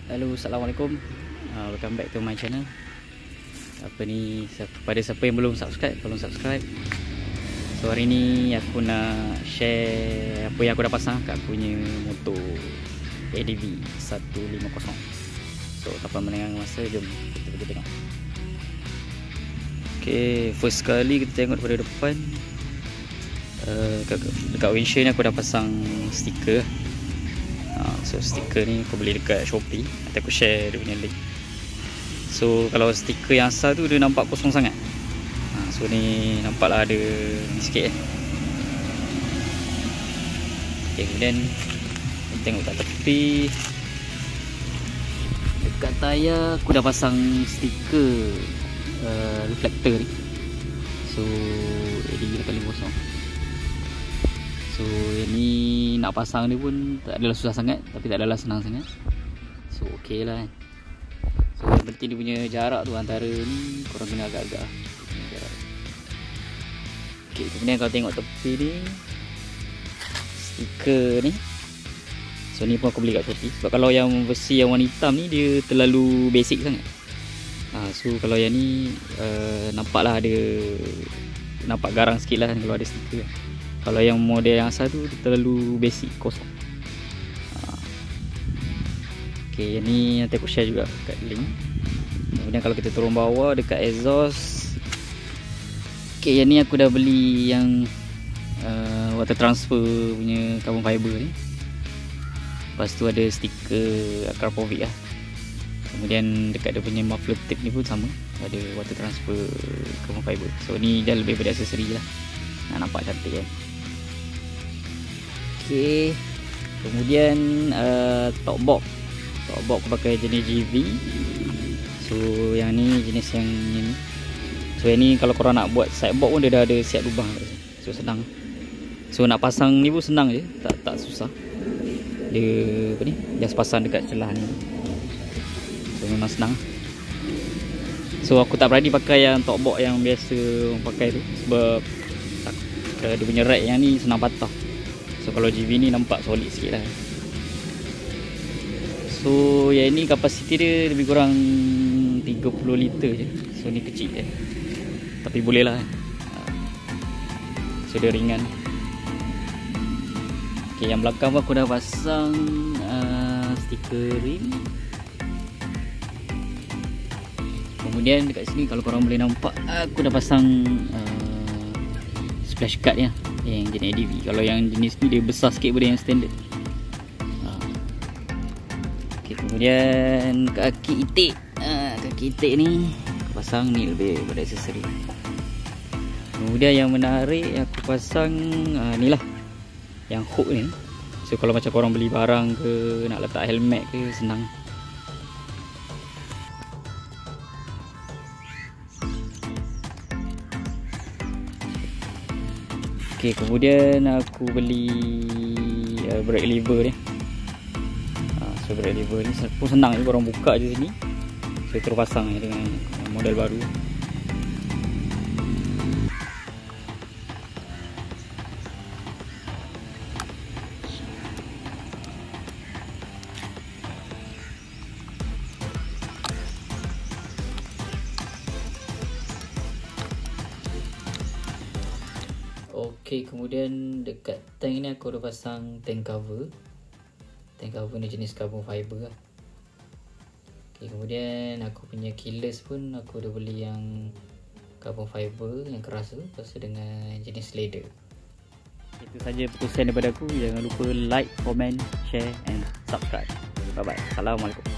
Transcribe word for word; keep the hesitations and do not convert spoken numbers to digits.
Halo, Assalamualaikum. uh, Welcome back to my channel. Apa ni, kepada siapa yang belum subscribe, tolong subscribe. So hari ni aku nak share apa yang aku dah pasang kat aku punya motor A D V seratus lima puluh. So tanpa melengahkan masa, jom kita pergi tengok. Okay, first sekali kita tengok daripada depan. uh, Dekat windshield ni aku dah pasang stiker. So stiker ni aku beli dekat Shopee. Nanti aku share dia punya link. So kalau stiker yang asal tu dia nampak kosong sangat. ha, So ni nampaklah ada ni sikit eh. Okay, kemudian kita tengok kat tepi. Dekat tayar aku dah pasang stiker uh, reflektor ni. So A D V lapan lima kosong. So yang ni nak pasang ni pun tak adalah susah sangat, tapi tak adalah senang sangat. So okey lah kan. So yang penting dia punya jarak tu antara ni korang kena agak-agak jarak. Okay, kemudian kalau tengok tepi ni, stiker ni, so ni pun aku beli kat Shopee. Sebab kalau yang versi yang warna hitam ni dia terlalu basic sangat. ha, So kalau yang ni uh, nampaklah ada, nampak garang sikit lah kalau ada stiker. Kalau yang model yang asal tu terlalu basic, kosong. ha. Okay, yang ni nanti aku share juga kat link. Kemudian kalau kita turun bawah dekat exhaust. Okay, yang ni aku dah beli yang uh, water transfer punya carbon fiber ni. Lepas tu ada stiker Akrapovic lah. Kemudian dekat dia punya muffler tape ni pun sama, ada water transfer carbon fiber. So ni dah lebih pada aksesori lah. Nah, nampak cantik kan. Okay, kemudian uh, top box. Top box aku pakai jenis G V. So yang ni jenis yang ni. So yang ni kalau korang nak buat side box pun dia dah ada siap lubang. So senang. So nak pasang ni pun senang je, tak tak susah. Dia apa ni, just pasang dekat celah ni. So memang senang. So aku tak berani pakai yang top box yang biasa orang pakai tu, sebab uh, dia punya rack yang ni senang patah. So kalau G V ni nampak solid sikit lah. So yang ni kapasiti dia lebih kurang tiga puluh liter je. So ni kecil je, tapi boleh lah. So dia ringan. Okay, yang belakang pun aku dah pasang uh, stiker rim. Kemudian dekat sini kalau korang boleh nampak, aku dah pasang uh, splash guard ya, yang jenis A D V. Kalau yang jenis ni dia besar sikit daripada yang standard. ha. Okay, kemudian kaki itik. ha, Kaki itik ni aku pasang ni lebih daripada aksesori. Kemudian yang menarik aku pasang uh, ni lah, yang hook ni. So kalau macam korang beli barang ke, nak letak helmet ke, senang. Okay, kemudian aku beli uh, brake lever ni. uh, So brake lever ni pun senang je, korang buka je sini. So terus pasang je dengan model baru. Okay, kemudian dekat tank ni aku dah pasang tank cover. Tank cover ni jenis carbon fiber lah. Okay, kemudian aku punya keyless pun aku dah beli yang carbon fiber yang keras tu, lepas tu dengan jenis leather. Itu saja perkongsian daripada aku. Jangan lupa like, comment, share and subscribe. Bye bye. Assalamualaikum.